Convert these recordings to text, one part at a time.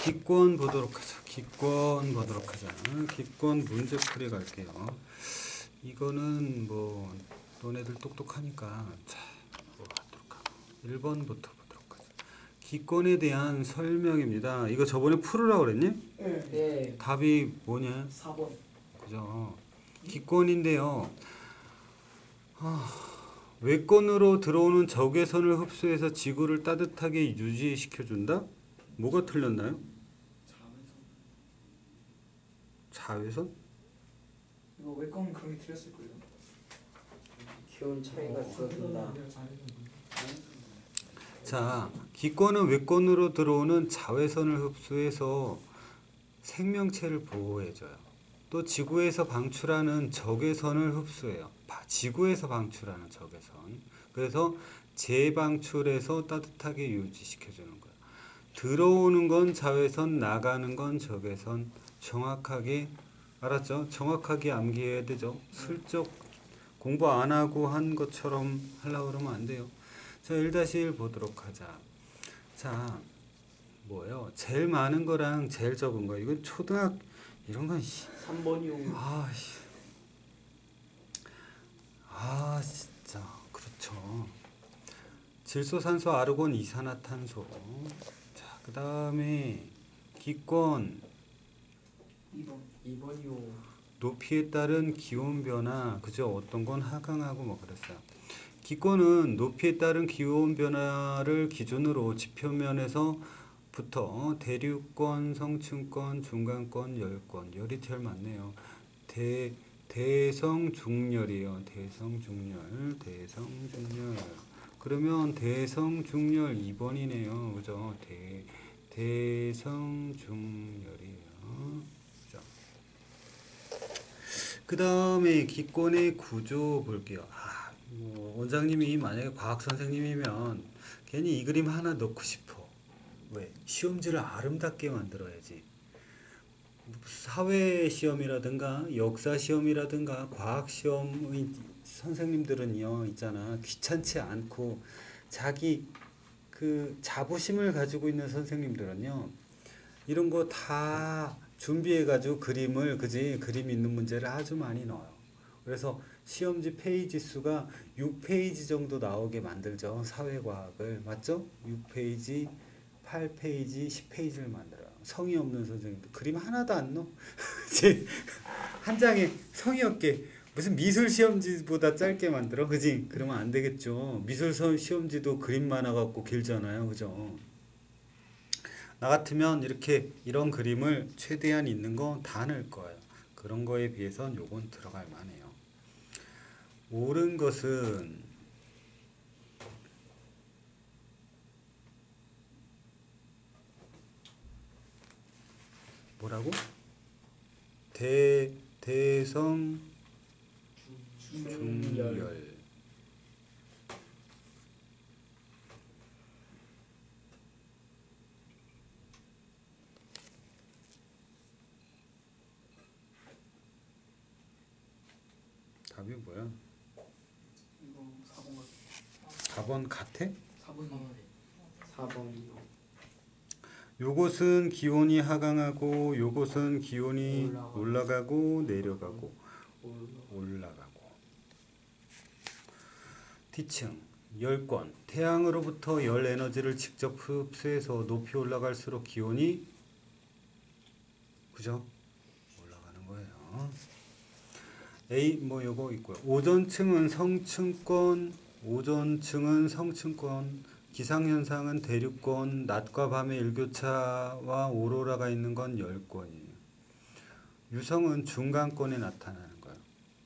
기권 보도록 하자. 기권 보도록 하자. 기권 문제풀이 갈게요. 이거는 뭐 너네들 똑똑하니까 자, 뭐 하도록 하고 1번부터 보도록 하자. 기권에 대한 설명입니다. 이거 저번에 풀으라고 그랬니? 네. 답이 뭐냐? 4번. 그죠? 기권인데요. 외권으로 들어오는 적외선을 흡수해서 지구를 따뜻하게 유지시켜준다? 뭐가 틀렸나요? 자외선? 이거 외과는 그런 게 틀렸을 거예요. 기온 차이가 줄어든다. 자, 기권은 외권으로 들어오는 자외선을 흡수해서 생명체를 보호해줘요. 또 지구에서 방출하는 적외선을 흡수해요. 지구에서 방출하는 적외선. 그래서 재방출해서 따뜻하게 유지시켜주는 거예요. 들어오는 건 자외선, 나가는 건 적외선. 정확하게 알았죠? 정확하게 암기해야 되죠. 슬쩍 공부 안 하고 한 것처럼 하려고 그러면 안 돼요. 자, 1-1 보도록 하자. 자, 뭐예요? 제일 많은 거랑 제일 적은 거. 이건 이런 건 3번이요. 진짜 그렇죠. 질소, 산소, 아르곤, 이산화탄소. 자, 그 다음에 기권 2번이요. 높이에 따른 기온 변화. 그죠? 어떤 건 하강하고 뭐 그랬어요. 기권은 높이에 따른 기온 변화를 기준으로 지표면에서부터 대륙권, 성층권, 중간권, 열권. 열이 제일 많네요. 대성중열이에요. 대성중열. 그러면 대성중열 2번이네요. 그죠? 대성중열이에요. 그죠? 그 다음에 기권의 구조 볼게요. 원장님이 만약에 과학 선생님이면 괜히 이 그림 하나 넣고 싶어. 왜? 시험지를 아름답게 만들어야지. 사회 시험이라든가 역사 시험이라든가 과학 시험의 선생님들은요 있잖아 귀찮지 않고 자기 그 자부심을 가지고 있는 선생님들은요 이런 거 다 준비해 가지고 그림 있는 문제를 아주 많이 넣어요. 그래서 시험지 페이지 수가 6페이지 정도 나오게 만들죠. 사회과학을 맞죠? 6페이지 8페이지 10페이지를 만들어요. 성의 없는 선생님들 그림 하나도 안 넣어. 한 장에 성의 없게 무슨 미술 시험지보다 짧게 만들어. 그지? 그러면 안 되겠죠. 미술 시험지도 그림 많아갖고 길잖아요. 그죠? 나 같으면 이런 그림을 최대한 있는 거 다 넣을 거예요. 그런 거에 비해선 요건 들어갈 만해요. 옳은 것은 뭐라고? 대성중열. 답이 뭐야? 이거 4번 4번 같아? 4번이요. 요것은 기온이 하강하고 요것은 기온이 올라가고 내려가고 올라가고. D층 열권 태양으로부터 열 에너지를 직접 흡수해서 높이 올라갈수록 기온이 그죠? 올라가는 거예요. A 뭐 요거 있고요. 오존층은 성층권 기상현상은 대륙권, 낮과 밤의 일교차와 오로라가 있는 건 열권이에요. 유성은 중간권에 나타나는 거예요.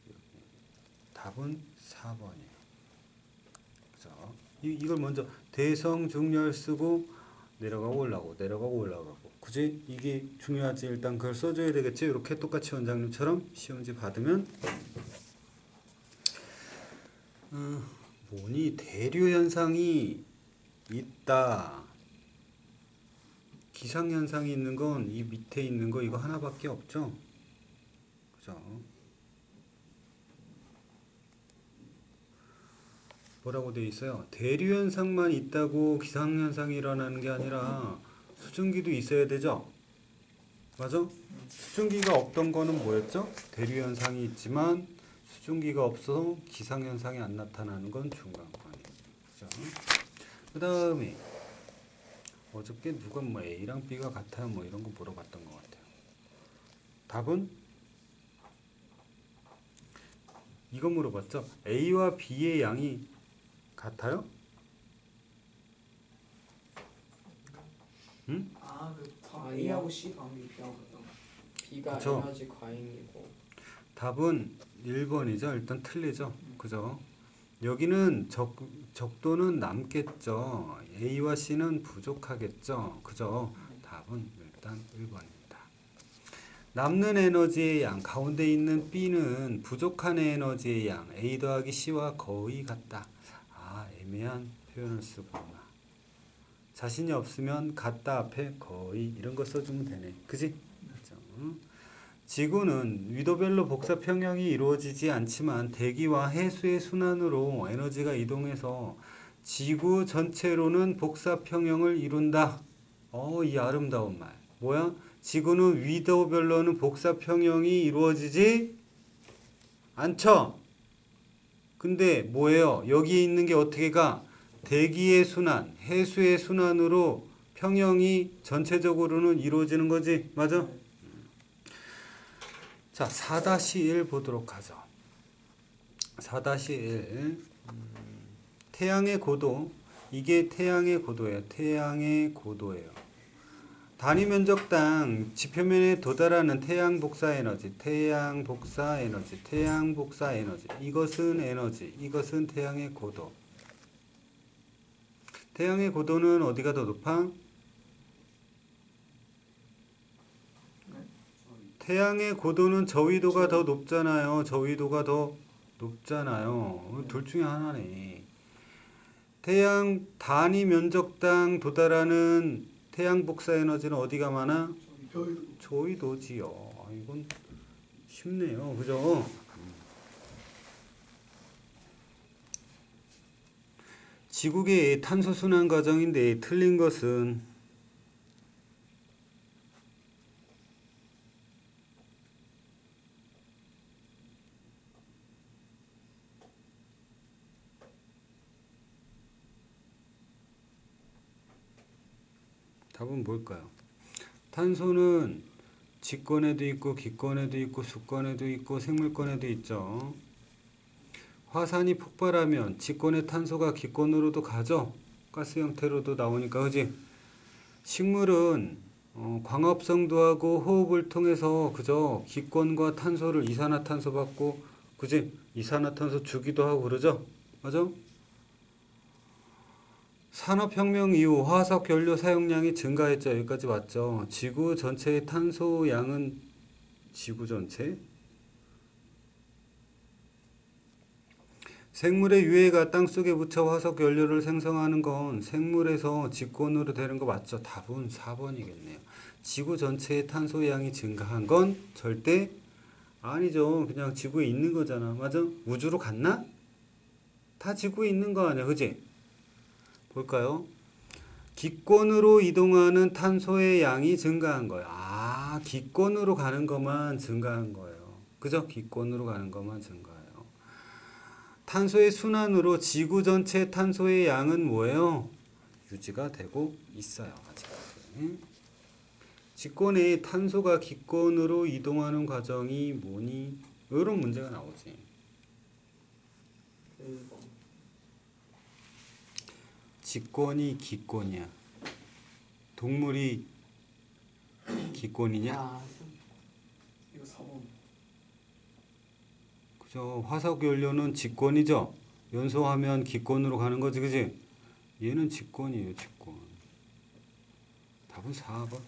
답은 4번이에요. 그죠? 이걸 먼저 대성중열 쓰고 내려가고 올라가고 그지? 이게 중요하지. 일단 그걸 써줘야 되겠지. 이렇게 똑같이 원장님처럼 시험지 받으면 뭐니 대류현상이 있다. 기상현상이 있는 건 이 밑에 있는 거 이거 하나밖에 없죠. 그죠? 뭐라고 돼 있어요? 대류현상만 있다고 기상현상이 일어나는 게 아니라 수증기도 있어야 되죠? 맞아? 수증기가 없던 거는 뭐였죠? 대류현상이 있지만 수증기가 없어서 기상현상이 안 나타나는 건 중간권이에요. 그죠? 그 다음에 어저께 누가 뭐 A랑 B가 같아요 뭐 이런 거 물어봤던 것 같아요. 답은 이거 물어봤죠? A와 B의 양이 같아요? 응? 아그 아니요. A하고 C 다음에 B하고 같다. B가 그쵸. 에너지 과잉이고 답은 1번이죠. 일단 틀리죠. 그죠? 여기는 적도는 남겠죠. A와 C는 부족하겠죠. 그죠? 답은 일단 1번입니다. 남는 에너지의 양, 가운데 있는 B는 부족한 에너지의 양, A 더하기 C와 거의 같다. 아, 애매한 표현을 쓰구나. 자신이 없으면 같다 앞에 거의 이런 거 써주면 되네. 그지? 그죠? 지구는 위도별로 복사 평형이 이루어지지 않지만 대기와 해수의 순환으로 에너지가 이동해서 지구 전체로는 복사 평형을 이룬다. 이 아름다운 말. 뭐야? 지구는 위도별로는 복사 평형이 이루어지지 않죠. 근데 뭐예요? 여기 있는 게 어떻게 가? 대기의 순환, 해수의 순환으로 평형이 전체적으로는 이루어지는 거지. 맞아? 자, 4-1 보도록 하죠. 4-1 태양의 고도. 이게 태양의 고도예요. 태양의 고도예요. 단위 면적당 지표면에 도달하는 태양 복사 에너지, 태양 복사 에너지, 태양 복사 에너지. 이것은 에너지, 이것은 태양의 고도. 태양의 고도는 어디가 더 높아? 태양의 고도는 저위도가 더 높잖아요. 저위도가 더 높잖아요. 둘 중에 하나네. 태양 단위 면적당 도달하는 태양 복사 에너지는 어디가 많아? 저위도지요. 이건 쉽네요. 그죠? 지구계의 탄소 순환 과정인데 틀린 것은 답은 뭘까요? 탄소는 직권에도 있고 기권에도 있고 수권에도 있고 생물권에도 있죠. 화산이 폭발하면 직권의 탄소가 기권으로도 가죠. 가스 형태로도 나오니까. 그지? 식물은 광합성도 하고 호흡을 통해서 그죠? 기권과 탄소를 이산화탄소 받고 그지? 이산화탄소 주기도 하고 그러죠. 맞아? 산업혁명 이후 화석 연료 사용량이 증가했죠. 여기까지 맞죠. 지구 전체의 탄소 양은 지구 전체? 생물의 유해가 땅속에 묻혀 화석 연료를 생성하는 건 생물에서 직권으로 되는 거 맞죠? 답은 4번이겠네요. 지구 전체의 탄소 양이 증가한 건 절대 아니죠. 그냥 지구에 있는 거잖아. 맞아? 우주로 갔나? 다 지구에 있는 거 아니야. 그지? 볼까요? 기권으로 이동하는 탄소의 양이 증가한 거예요. 아, 기권으로 가는 것만 증가한 거예요. 그죠? 기권으로 가는 것만 증가해요. 탄소의 순환으로 지구 전체 탄소의 양은 뭐예요? 유지가 되고 있어요. 아직까지. 직권에 탄소가 기권으로 이동하는 과정이 뭐니? 이런 문제가 나오지. 직권이 기권이야. 동물이 기권이냐? 이거 4번. 그죠. 화석 연료는 직권이죠. 연소하면 기권으로 가는 거지. 그지? 얘는 직권이에요. 직권. 답은 4번.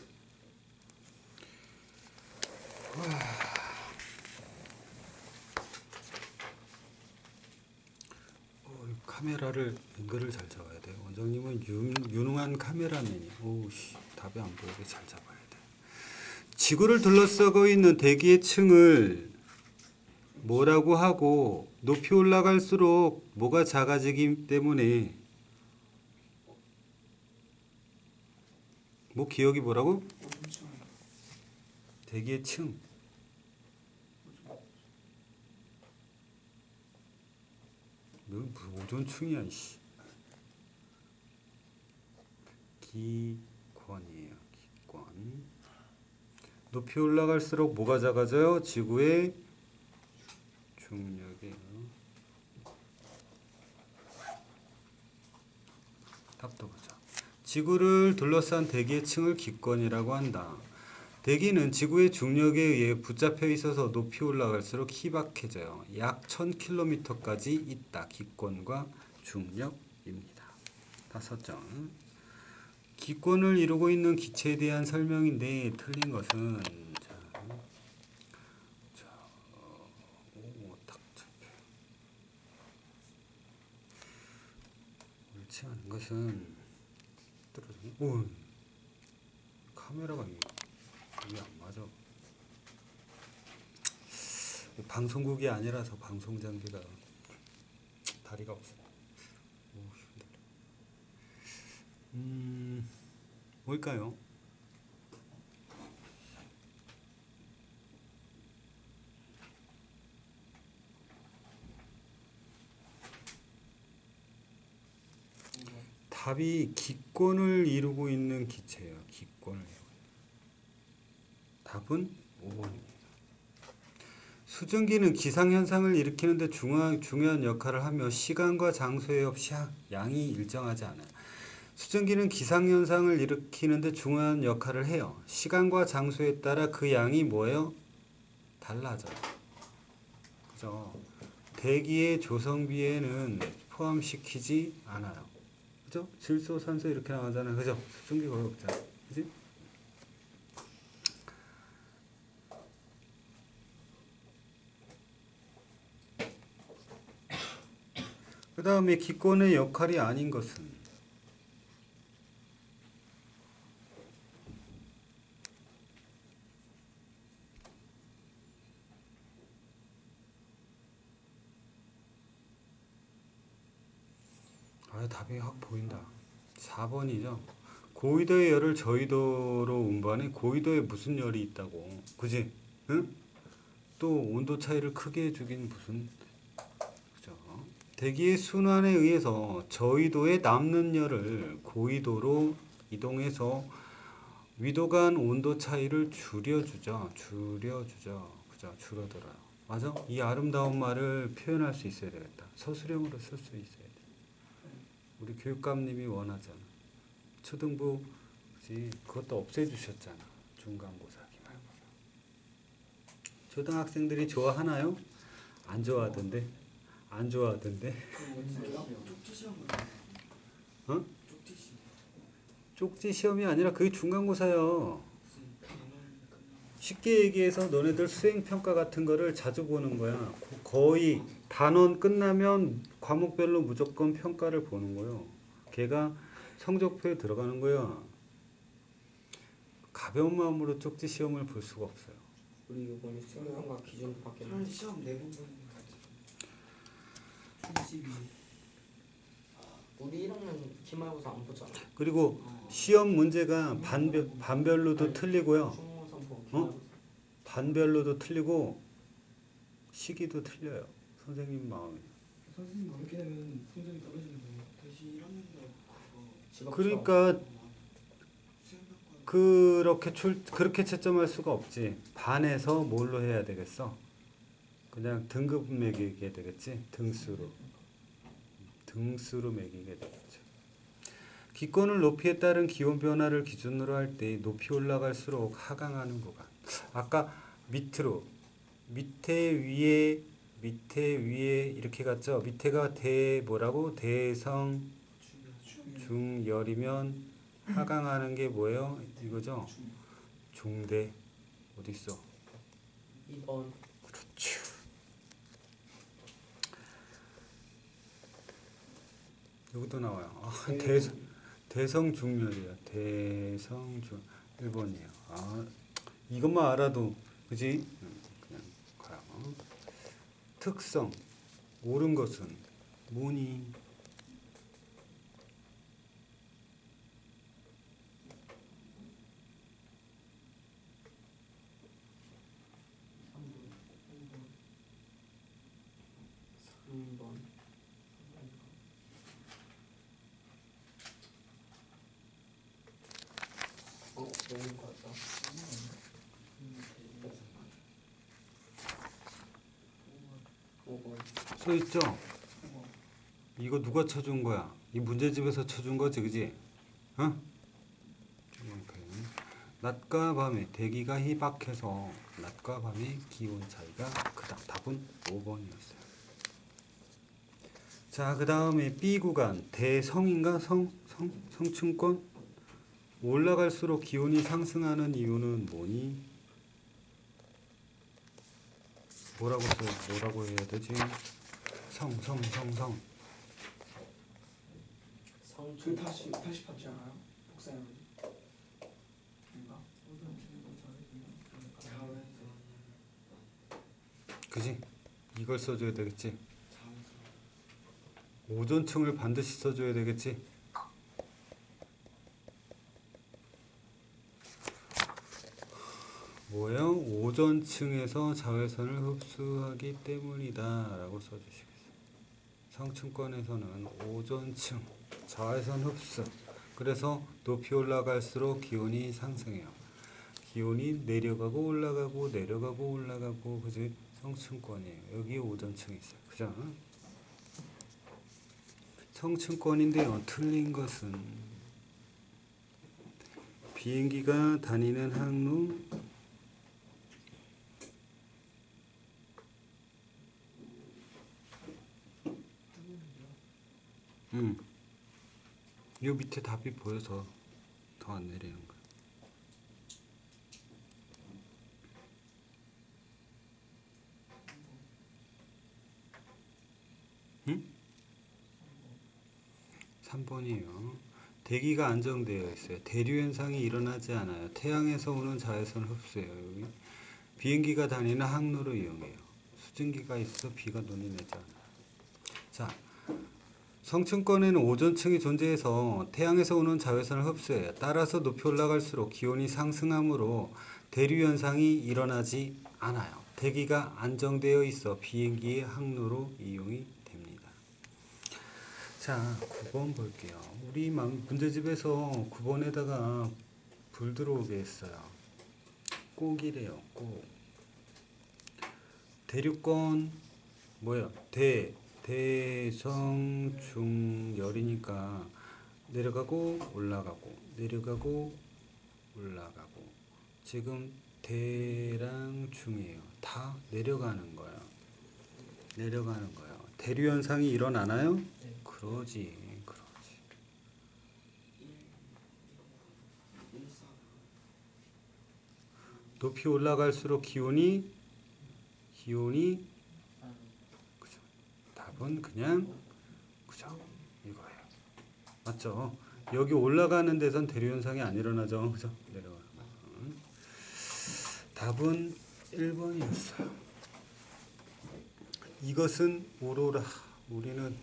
카메라를 앵글을 잘 잡아야 돼요. 원장님은 유능한 카메라맨이. 오우씨, 답이 안 보이게 잘 잡아야 돼. 지구를 둘러싸고 있는 대기의 층을 뭐라고 하고 높이 올라갈수록 뭐가 작아지기 때문에 뭐 기억이 뭐라고? 오존층. 대기의 층. 뭐 오존층이야 이씨. 기권이에요. 기권. 높이 올라갈수록 뭐가 작아져요? 지구의 중력이에요. 답도 보자. 지구를 둘러싼 대기의 층을 기권이라고 한다. 대기는 지구의 중력에 의해 붙잡혀 있어서 높이 올라갈수록 희박해져요. 약 1000km까지 있다. 기권과 중력입니다. 5점. 기권을 이루고 있는 기체에 대한 설명인데 틀린 것은 딱 잡혀. 옳지 않은 것은 오, 카메라가 이게 안 맞아. 방송국이 아니라서 방송 장비가 다리가 없어. 오, 힘들어. 뭘까요? 답이 기권을 이루고 있는 기체예요. 기권을 이루고 있는. 답은 5번입니다. 수증기는 기상현상을 일으키는데 중요한 역할을 하며 시간과 장소에 없이 양이 일정하지 않아요. 수증기는 기상현상을 일으키는데 중요한 역할을 해요. 시간과 장소에 따라 그 양이 뭐예요? 달라져요. 그죠? 대기의 조성비에는 포함시키지 않아요. 그죠? 질소, 산소 이렇게 나가잖아요. 그죠? 수증기 거의 없잖아. 그지? 그 다음에 기권의 역할이 아닌 것은 답이 확 보인다. 4번이죠. 고위도의 열을 저위도로 운반해. 고위도에 무슨 열이 있다고. 그지? 응? 또 온도 차이를 크게 해주긴 무슨. 그죠? 대기의 순환에 의해서 저위도에 남는 열을 고위도로 이동해서 위도 간 온도 차이를 줄여주죠. 그죠? 줄어들어요. 맞아? 이 아름다운 말을 표현할 수 있어야 되겠다. 서술형으로 쓸 수 있어야 돼. 우리 교육감님이 원하잖아. 초등부 그치? 그것도 없애주셨잖아. 중간고사기 말고. 초등학생들이 좋아하나요? 안 좋아하던데. 안 좋아하던데. 쪽지 시험. 어? 쪽지 시험. 쪽지 시험이 아니라 그게 중간고사요. 쉽게 얘기해서 너네들 수행평가 같은 거를 자주 보는 거야. 거의 단원 끝나면 과목별로 무조건 평가를 보는 거예요. 걔가 성적표에 들어가는 거야. 가벼운 마음으로 쪽지 시험을 볼 수가 없어요. 우리 이번에 수능과 기준도 차라리 바뀌었는데 시험 4번 보는 게 낫지. 22. 우리 1학년 기말고사 안 보잖아. 그리고 시험 문제가 반별로도 틀리고요. 중고사 보고 어? 기말고사. 반별로도 틀리고 시기도 틀려요. 선생님 마음이. 선생님 그렇게 되면 성적이 떨어지는 거예요. 다시 1학년도 직업 그러니까 수행평가. 그렇게 채점할 수가 없지. 반에서 뭘로 해야 되겠어? 그냥 등급 매기게 되겠지. 등수로 매기게 되겠죠. 기권을 높이에 따른 기온 변화를 기준으로 할 때 높이 올라갈수록 하강하는 구간. 아까 밑으로 밑에 위에 이렇게 갔죠. 밑에가 뭐라고? 대성 중열이면 하강하는 게 뭐예요? 이거죠? 중대. 어디 있어? 2번. 그렇죠. 여기도 나와요. 대성 중열이야. 대성 중 1번이에요. 이것만 알아도 그지? 그냥 가요. 특성 옳은 것은 뭐니? 좋은 과자. 5번. 써 있죠? 이거 누가 쳐준 거야? 이 문제집에서 쳐준 거지, 그지? 어? 이만큼. 낮과 밤의 대기가 희박해서 낮과 밤의 기온 차이가 크다. 답은 5번이었어요. 자, 그 다음에 B 구간 대성인가 성층권 올라갈수록 기온이 상승하는 이유는 뭐니? 뭐라고 해야 되지? 성. 그 다시 받지 않아요? 복사해야지. 뭔가 그지? 이걸 써줘야 되겠지? 오존층을 반드시 써줘야 되겠지? 뭐예요? 오존층에서 자외선을 흡수하기 때문이다 라고 써주시겠어요. 성층권에서는 오존층 자외선 흡수, 그래서 높이 올라갈수록 기온이 상승해요. 기온이 내려가고 올라가고 내려가고 올라가고, 그지? 성층권이에요. 여기 오존층이 있어요. 그죠? 성층권인데요. 틀린 것은 비행기가 다니는 항로 요 밑에 답이 보여서 더 안 내리는 거야. 응? 3번이에요. 대기가 안정되어 있어요. 대류 현상이 일어나지 않아요. 태양에서 오는 자외선 흡수예요. 여기 비행기가 다니는 항로를 이용해요. 수증기가 있어 비가 눈이 내지 않아요. 자, 성층권에는 오존층이 존재해서 태양에서 오는 자외선을 흡수해요. 따라서 높이 올라갈수록 기온이 상승하므로 대류 현상이 일어나지 않아요. 대기가 안정되어 있어 비행기의 항로로 이용이 됩니다. 자, 9번 볼게요. 우리 문제집에서 9번에다가 불 들어오게 했어요. 꼭이래요. 꼭. 대류권 뭐야? 대성중열이니까 내려가고 올라가고 내려가고 올라가고, 지금 대랑 중이에요. 다 내려가는 거예요. 내려가는 거예요. 대류 현상이 일어나나요? 네. 그러지. 높이 올라갈수록 기온이 그죠? 답은 그냥 그죠? 이거예요. 맞죠? 여기 올라가는 데선 대류 현상이 안 일어나죠. 그죠? 내려가는 거. 답은 1번이었어요. 이것은 오로라. 우리는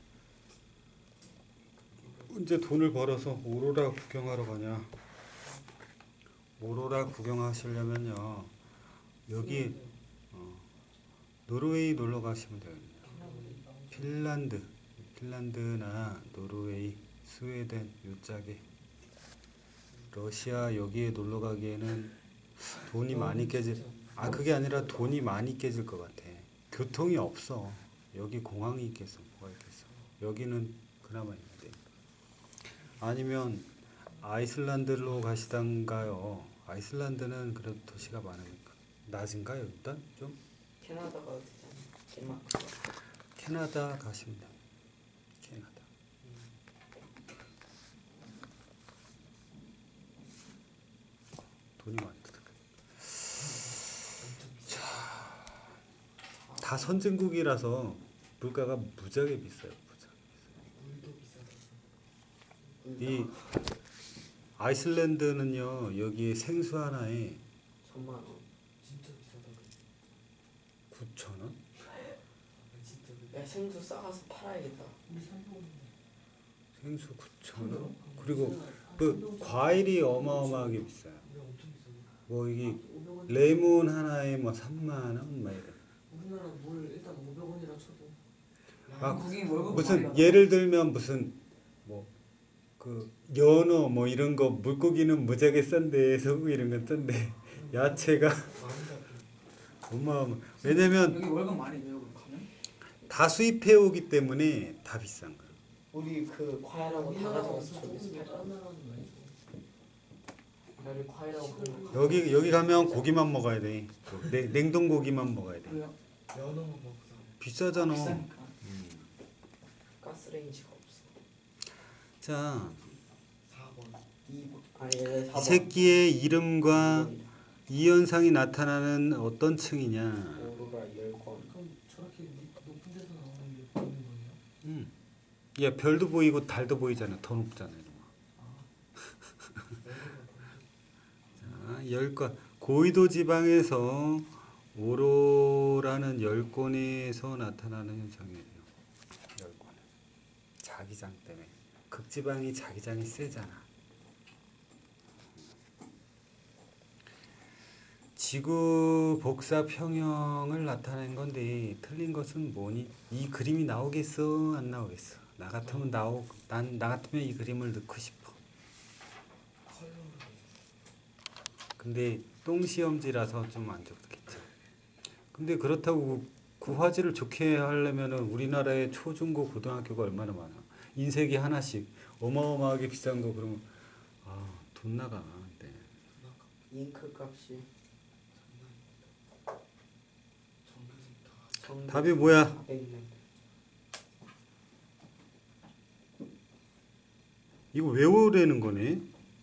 언제 돈을 벌어서 오로라 구경하러 가냐? 오로라 구경하시려면요, 여기 노르웨이 놀러 가시면 되거든요. 핀란드나 노르웨이, 스웨덴 요짝에, 러시아 여기에 놀러 가기에는 돈이 많이 깨질. 그게 아니라 돈이 많이 깨질 것 같아. 교통이 없어. 여기 공항이 있겠어, 뭐가 있겠어. 여기는 그나마 있는데. 아니면 아이슬란드로 가시던가요. 아이슬란드는 그래도 도시가 많으니까. 낮은가요? 일단 좀 캐나다가 되잖아. 덴마크. 캐나다 가시면 돼요. 캐나다. 돈이 많이 들어가. 자, 다 선진국이라서 물가가 무지하게 비싸요. 이 아이슬란드는요, 여기에 생수 하나에 1000만 원. 진짜 비싸다. 9,000원? 진짜. 야, 생수 싸가서 팔아야겠다. 우리 300원인데. 생수 9,000원? 그리고 그 과일이 어마어마하게 비싸요. 엄청 비싸. 뭐 이게 500원. 레몬 하나에 뭐 3만 원? 막 이래. 우리나라 물 일단 500원이라 쳐도. 아, 거기 월급 무슨 많이 예를 들면 무슨 뭐 그 연어 뭐 이런 거 물고기는 무지하게 싼데 소고기 이런 건 싼데 야채가 많이 잡힌. 어마어마. 왜냐면 여기 월급 많이 내요 그럼 가면? 다 수입해 오기 때문에 다 비싼 거야. 우리 그 과일하고 다 가져가서 저기서 팔잖아. 나를 과일하고 그런 거. 여기 가면 고기만 먹어야 돼. 냉동 고기만 먹어야 돼. 그래요? 연어만 먹고 사. 비싸잖아. 비싸니까. 가스레인지가 없어. 자, 4번. 2번. 아니 얘 이 4번. 새끼의 이름과 이 현상이 나타나는 어떤 층이냐? 오로라 10권. 그럼 저렇게 높은 데서 나오는 게 보이는 거예요? 야, 별도 보이고 달도 보이잖아. 더 높잖아. 자, 10권. 고위도 지방에서 오로라는 열권에서 나타나는 현상이에요. 열권. 자기장 때문에. 극지방이 자기장이 세잖아. 지구 복사 평형을 나타낸 건데 틀린 것은 뭐니? 이 그림이 나오겠어? 안 나오겠어? 나 같으면 나 같으면 이 그림을 넣고 싶어. 근데 똥시험지라서 좀 안 좋겠죠. 근데 그렇다고 그 화질을 좋게 하려면은 우리나라의 초중고 고등학교가 얼마나 많아. 인쇄기 하나씩 어마어마하게 비싼 거 그러면 돈 나가. 네. 잉크 값이. 답이 뭐야? 400명. 이거 외우라는 거네.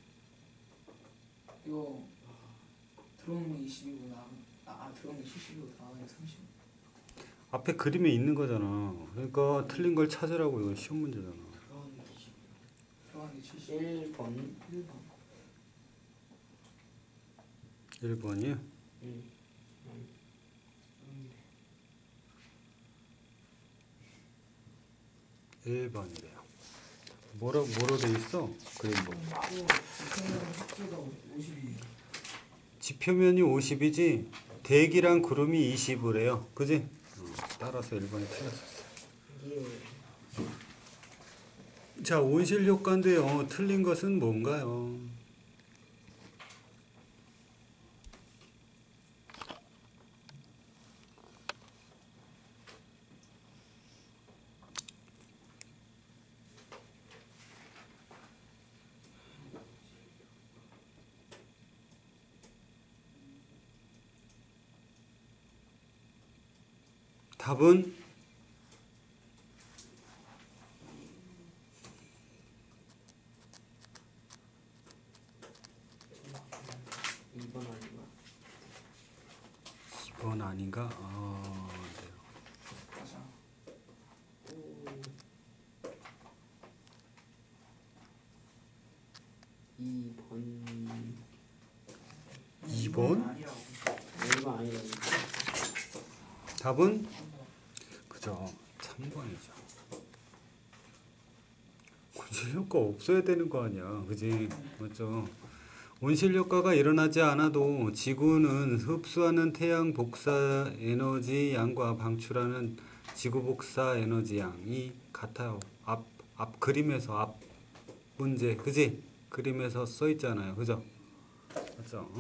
이거 들어오는 게 20이고 들어오는 게 70이고 나가는 게 30. 앞에 그림에 있는 거잖아. 그러니까 틀린 걸 찾으라고. 이건 시험 문제잖아. 들어가는 게 70. 1번. 1번이요? 응. 1번이래요. 뭐로 돼 있어? 그림 뭐. 지표면이 50이지 대기랑 구름이 20이래요. 그지? 따라서 1번이 틀렸었어. 예. 자, 온실 효과인데요. 틀린 것은 뭔가요? 답은 2번 아닌가? 2번 아닌가? 네. 맞아. 오. 2번. 2번? 아니라고. 1번 아니라니까. 답은? 그죠. 3번이죠. 온실 효과 없어야 되는 거 아니야. 그지? 맞죠? 온실 효과가 일어나지 않아도 지구는 흡수하는 태양 복사 에너지 양과 방출하는 지구 복사 에너지 양이 같아요. 앞 그림에서 앞 문제, 그지? 그림에서 써 있잖아요. 그죠? 맞죠?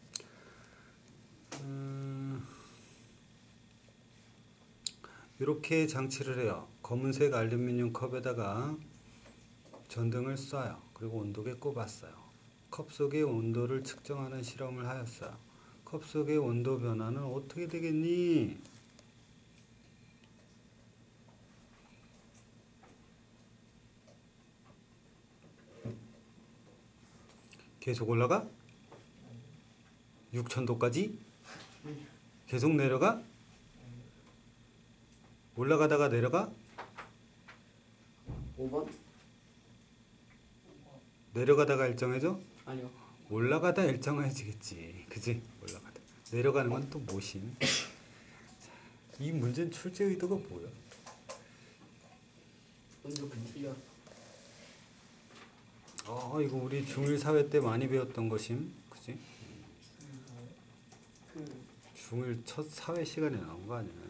이렇게 장치를 해요. 검은색 알루미늄 컵에다가 전등을 쏴요. 그리고 온도계 꼽았어요. 컵 속의 온도를 측정하는 실험을 하였어요. 컵 속의 온도 변화는 어떻게 되겠니? 계속 올라가? 6000도까지? 계속 내려가? 올라가다가 내려가? 5번? 내려가다가 일정해져? 아니요. 올라가다 일정해지겠지. 그지? 올라가다. 내려가는 건 또 모심. 이 문제는 출제 의도가 뭐야? 이렇게 틀려. 이거 우리 중1 사회 때 많이 배웠던 것임. 그지? 중1 첫 사회 시간에 나온 거 아니야.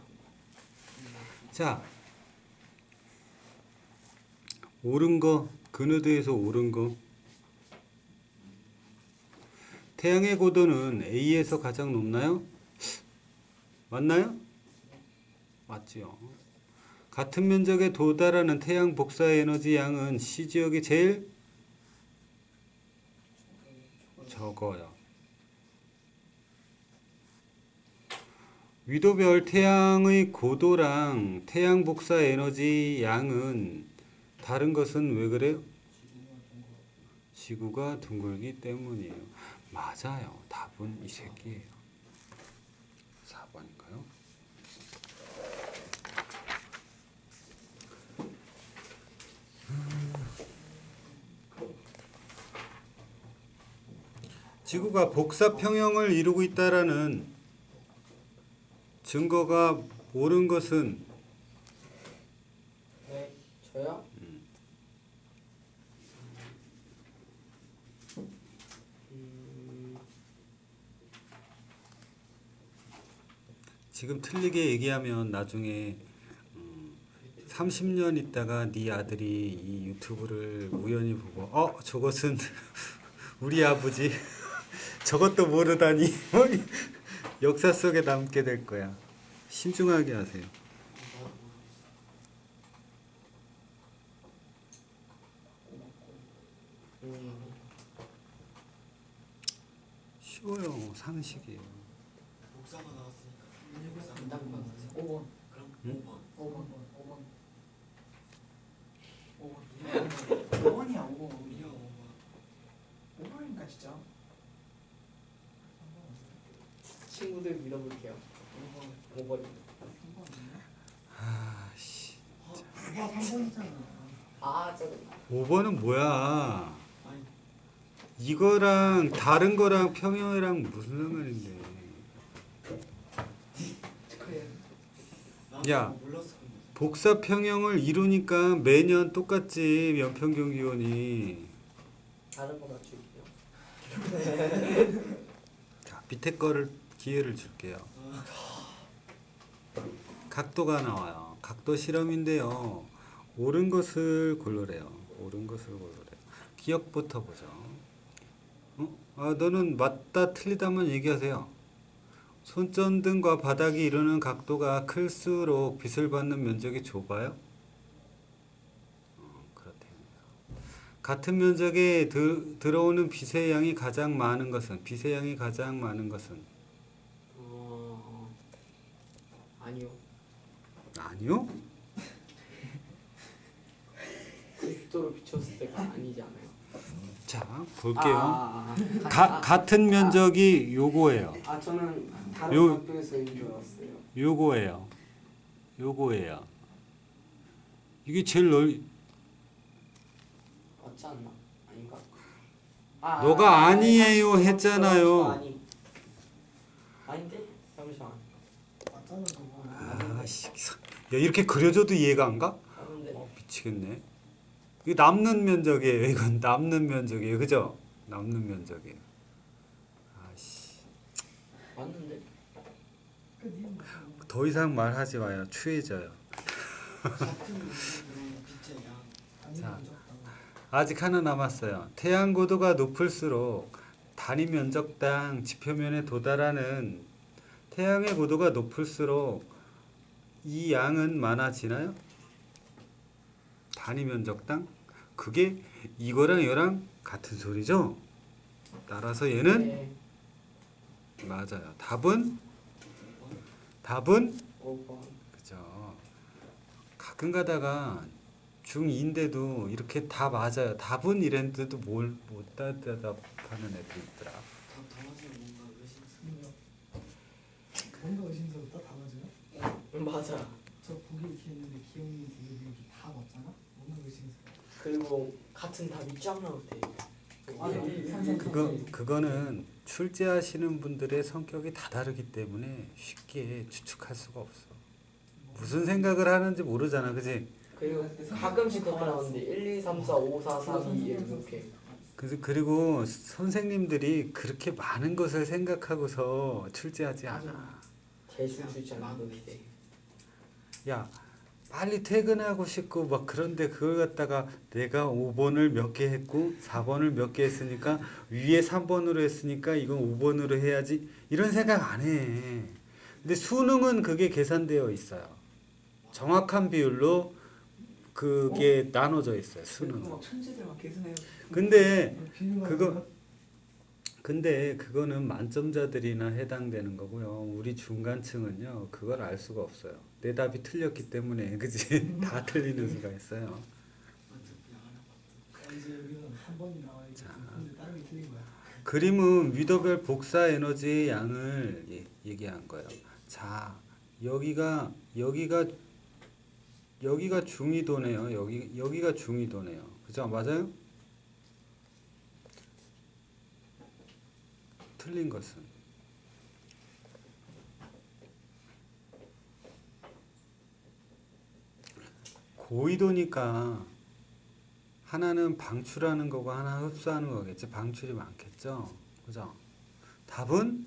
자, 옳은 거 근우드에서 옳은 거. 태양의 고도는 A에서 가장 높나요? 맞나요? 맞지요. 같은 면적에 도달하는 태양 복사 에너지 양은 C 지역이 제일 적어요. 위도별 태양의 고도랑 태양 복사 에너지 양은 다른 것은 왜 그래요? 지구가 둥글기 때문이에요. 맞아요. 답은 이 새끼예요. 4번인가요? 지구가 복사 평형을 이루고 있다라는 증거가 옳은 것은 네, 저요? 지금 틀리게 얘기하면 나중에 30년 있다가 네 아들이 이 유튜브를 우연히 보고 저것은 우리 아버지 저것도 모르다니 역사 속에 남게 될 거야. 신중하게 하세요. 쉬워요. 상식이에요. 복사가 나왔으니까. 딱 맞았어요. 5번. 그럼 응? 5번. 5번이야 5번. 이야 5번이니까 진짜. 친구들 밀어볼게요. 5번. 아씨. 3번이잖아. 아, 저거. 5번은 뭐야? 아니 이거랑 다른 거랑 평형이랑 무슨 상관인데? 축하해. 야. 몰랐어 근데. 복사 평형을 이루니까 매년 똑같지 연평균 기온이. 다른 거 맞출게요. 자, 밑에 거를 기회를 줄게요. 각도가 나와요. 각도 실험인데요. 옳은 것을 고르래요. 옳은 것을 고르래요. 기억부터 보죠. 너는 맞다 틀리다만 얘기하세요. 손전등과 바닥이 이루는 각도가 클수록 빛을 받는 면적이 좁아요? 그렇대요. 같은 면적에 들어오는 빛의 양이 가장 많은 것은? 빛의 양이 가장 많은 것은? 아니요. 아니요? 90도로 비췄을 때가 아니지 않아요? 자, 볼게요. 아, 같은 면적이 요거예요. 저는 다른 요- 각도에서인 줄 알았어요. 요거예요. 요거예요. 이게 제일 맞지 않나? 아닌가? 너가 아니에요 잠시만, 했잖아요. 아닌데? 잠시만. 맞잖아 그거. 아씨, 야 이렇게 그려줘도 이해가 안 가? 맞는데? 미치겠네. 이게 남는 면적이에요. 이건 남는 면적이에요. 그죠? 남는 면적이에요. 아씨, 맞는데? 더 이상 말하지 마요. 추해져요. 같은 그런 빛의 양. 자, 아직 하나 남았어요. 태양 고도가 높을수록 단위 면적당 지표면에 도달하는 태양의 고도가 높을수록 이 양은 많아지나요? 단위 면적당? 그게 이거랑 이거랑 같은 소리죠? 따라서 얘는 네. 맞아요. 답은 5번. 그죠. 가끔 가다가 중2인데도 이렇게 다 맞아요. 답은 이랬는데도 못 대답하는 애들 있더라. 다 맞으면 뭔가 의심스러워. 뭔가 의심스럽다 다 맞아요? 맞아. 저 보기 이렇게 했는데 기억이 되게 이렇게 다 맞잖아? 뭔가 의심스러워. 그리고 같은 답이 쫙 나올 때. 그거는 출제하시는 분들의 성격이 다 다르기 때문에 쉽게 추측할 수가 없어. 무슨 생각을 하는지 모르잖아, 그지? 그리고 가끔씩 그렇게 나오는데 1, 2, 3, 4, 5, 4, 3, 2 이렇게. 그리고 선생님들이 그렇게 많은 것을 생각하고서 출제하지 않아. 재수 주지 않는 거 기대. 야, 빨리 퇴근하고 싶고 막 그런데 그걸 갖다가 내가 5번을 몇 개 했고 4번을 몇 개 했으니까 위에 3번으로 했으니까 이건 5번으로 해야지 이런 생각 안 해. 근데 수능은 그게 계산되어 있어요. 정확한 비율로 그게 나눠져 있어요. 수능은. 막 천재들 막 계산해요. 근데 근데 그거는 만점자들이나 해당되는 거고요. 우리 중간층은요, 그걸 알 수가 없어요. 내 답이 틀렸기 때문에, 그지? 다 틀리는 수가 있어요. 어차피 알아봤어. 이제 여기는 3번이 나와 있고 근데 다른 게 틀린 거야. 그림은 위도별 복사 에너지의 양을 얘기한 거예요. 자, 여기가 중위도네요. 여기가 중위도네요. 그죠? 맞아요? 틀린 것은 고위도니까 하나는 방출하는 거고 하나 흡수하는 거겠지. 방출이 많겠죠. 그죠? 답은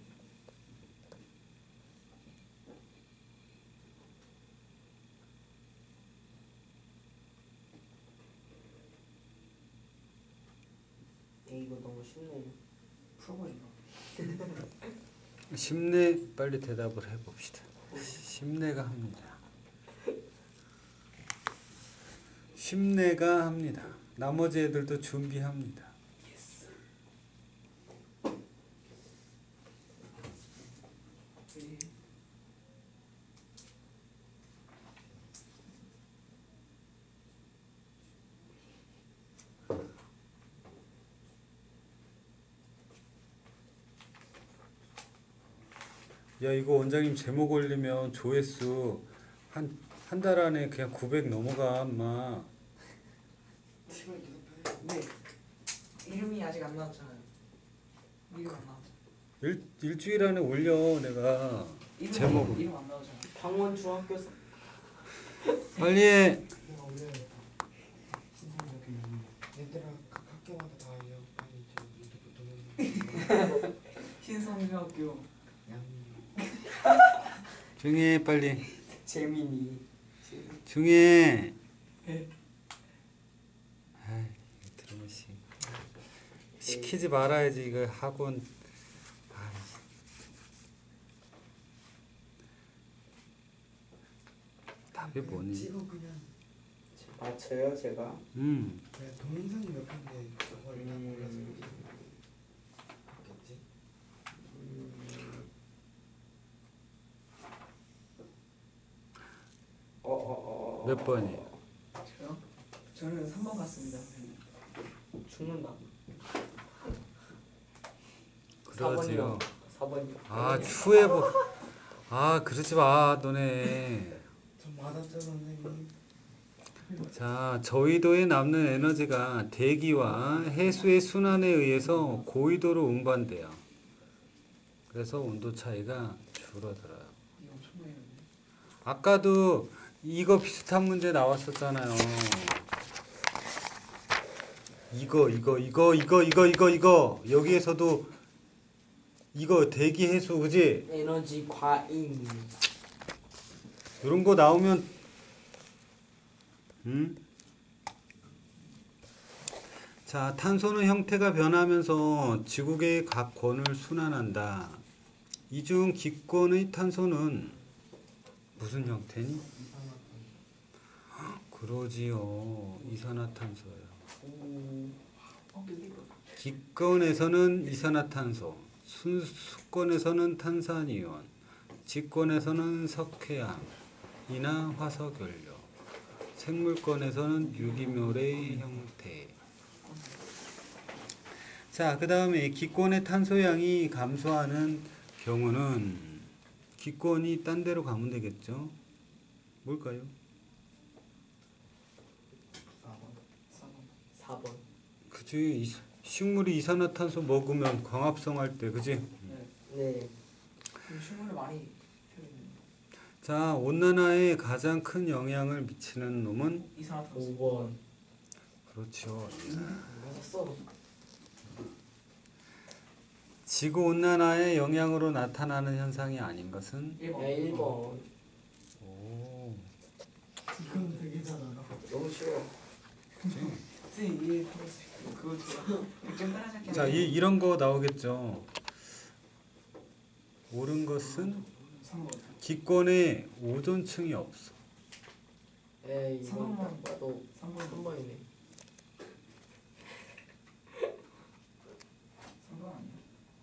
이거 너무 쉽네요. 풀어버리나. 심내 빨리 대답을 해봅시다. 심내가 합니다. 심내가 합니다. 나머지 애들도 준비합니다. 야, 이거 원장님 제목 올리면 조회수 한 달 안에 그냥 900 넘어가, 엄마. 팀을 계속 해. 네. 이름이 아직 안 나왔잖아요. 이름 안 나왔잖아. 일주일 안에 올려, 내가. 제목을. 이름 안 나오잖아. 방원 중학교에서 빨리 해. 내가 올려야겠다. 신선이 이렇게 있는. 얘들아 각 학교마다 다 알려. 빨리 저 유튜브 도면. 신성중학교. 양. 중에 빨리. 재민이. 중에. 네. 아이, 들으면 시키지 말아야지, 이거 학원. 아이. 답이 뭐니? 찍어 그냥. 맞춰요 제가. 그냥 동영상이 몇 개인데 저거를 다 몰라서 그렇겠지. 몇 번이? 저요? 저는 3번 갔습니다. 선생님. 죽는다. 그러지요. 4번이요. 아, 추해보. 아, 그러지 마, 너네. 전 맞았죠 선생님. 자, 저위도에 남는 에너지가 대기와 해수의 순환에 의해서 고위도로 운반돼요. 그래서 온도 차이가 줄어들어요. 이거 엄청 많이 했는데. 아까도 이거 비슷한 문제 나왔었잖아요. 이거. 여기에서도 이거 대기 해수, 그지? 에너지 과잉. 이런 거 나오면, 자, 탄소는 형태가 변하면서 지구계의 각 권을 순환한다. 이 중 기권의 탄소는 무슨 형태니? 그러지요. 이산화탄소예요. 기권에서는 이산화탄소, 수권에서는 탄산이온, 지권에서는 석회암이나 화석연료, 생물권에서는 유기물의 형태. 자, 그 다음에 기권의 탄소량이 감소하는 경우는 기권이 딴 데로 가면 되겠죠? 뭘까요? 4번. 그지. 식물이 이산화탄소 먹으면 광합성할 때, 그지? 네. 식물을 많이 키우는 자, 온난화에 가장 큰 영향을 미치는 놈은 이산화탄소. 5번. 그렇죠. 맞았어. 지구 온난화의 영향으로 나타나는 현상이 아닌 것은 1번. 야 1번. 오. 쉬워. 선생님 이해 그거 좋아. 100점 따라잡기. 자, 이런 거 나오겠죠. 옳은 것은 3번. 기권에 오존층이 없어. 에이 이건 삼번만. 딱 봐도 3번. 3번이네. 3번 아니야?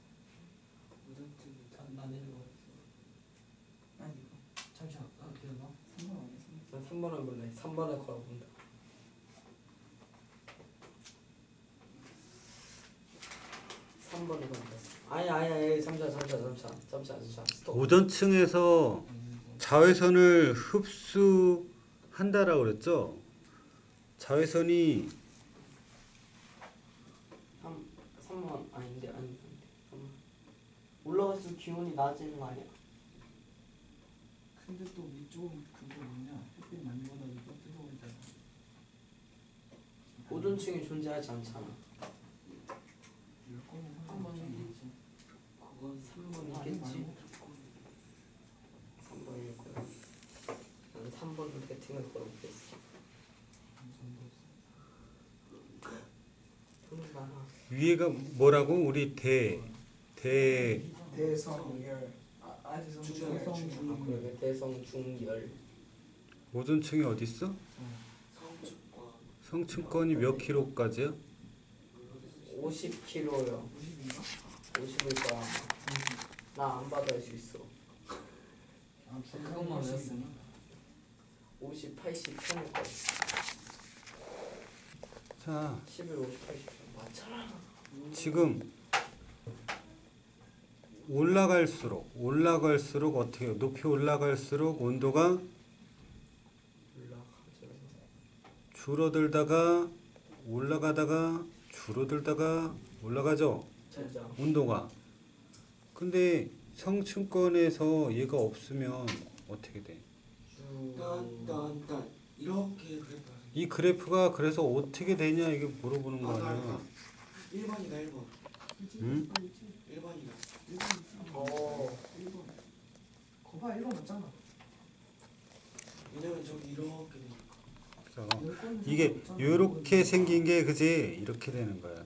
나내는 거 아니 이거. 잠시만 기다려봐. 3번 아니야? 3번. 난 3번을 볼래. 3번을 걸어본다. 3번을 걸었어. 아니 잠시만 스톱. 오존층에서 자외선을 흡수한다라고 그랬죠. 자외선이 3번 아닌데 3번. 올라갈수록 기온이 낮아지는 거 아니야? 근데 또 위쪽 그거 뭐냐? 햇빛 많이 받아서 뜨거워지잖아. 오존층이 존재하지 않잖아. 이럴 거면 한 번에 있지. 그건 3번 아니 있겠지. 말고. 3번일 거야. 나는 3번을 배팅을 걸어보겠어. 돈이 많아. 위에가 뭐라고? 우리 대성열. 대성 중열. 아 그러게 대성 중열. 오존층이 어디 있어? 성축과 성층권이 몇 킬로까지야? 50kg요. 50인가? 50일 거야. 나 안 받을 수 있어. 아 그것만 외웠으니. 50, 80 편일 거야. 자, 11, 50, 80 맞잖아. 지금 올라갈수록 어떻게 해요? 높이 올라갈수록 온도가 올라가죠. 줄어들다가 올라가다가 줄어들다가 올라가죠. 진짜. 온도가. 근데 성층권에서 얘가 없으면 어떻게 돼? 딴 이렇게 그래프. 이 그래프가 그래서 어떻게 되냐 이게 물어보는 거 아니야. 1번이다 1번. 응? 1번이다. 어. 1번. 거봐 1번 맞잖아. 왜냐면 저기 이렇게 돼. 그래서 이게 요렇게 생긴 게 그지? 이렇게 되는 거야.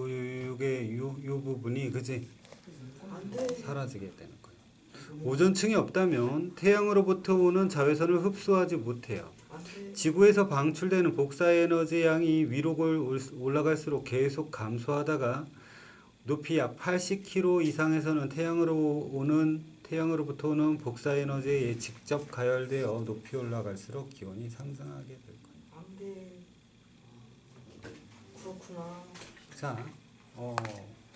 요 부분이 그지? 안돼. 사라지게 되는 거예요. 오존층이 없다면 태양으로부터 오는 자외선을 흡수하지 못해요. 안돼. 지구에서 방출되는 복사 에너지 양이 위로 올라갈수록 계속 감소하다가 높이 약 80km 이상에서는 태양으로부터 오는 복사 에너지에 직접 가열되어 높이 올라갈수록 기온이 상승하게 될 거예요. 안돼. 그렇구나. 자,